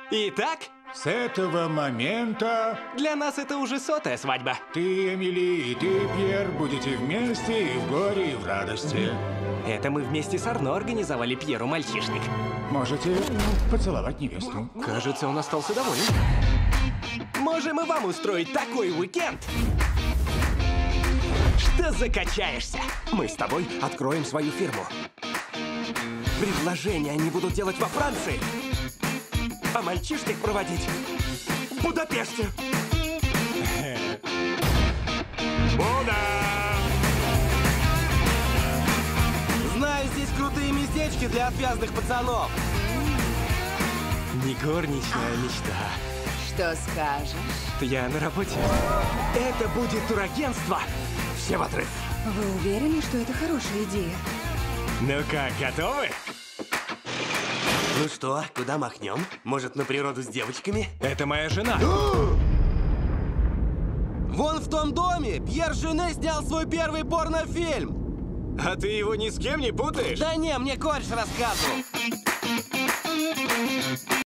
Итак, С этого момента для нас это уже 100-я свадьба. ты, Эмили, и ты, Пьер, будете вместе и в горе, и в радости. Это мы вместе с Арно организовали Пьеру мальчишник. Можете поцеловать невесту. Кажется, он остался доволен. Можем и вам устроить такой уикенд, что закачаешься. Мы с тобой откроем свою фирму. Предложения они будут делать во Франции, а мальчишник проводить в Будапеште. Знаю здесь крутые местечки для отвязных пацанов. Не горничная мечта. Что скажешь? Я на работе. Это будет турагентство. Все в отрыв. Вы уверены, что это хорошая идея? Ну как, готовы? Ну что, куда махнем? Может, на природу с девочками? Это моя жена. Вон в том доме Пьер Жюне снял свой первый порнофильм. А ты его ни с кем не путаешь? Да не, мне кореш рассказывал.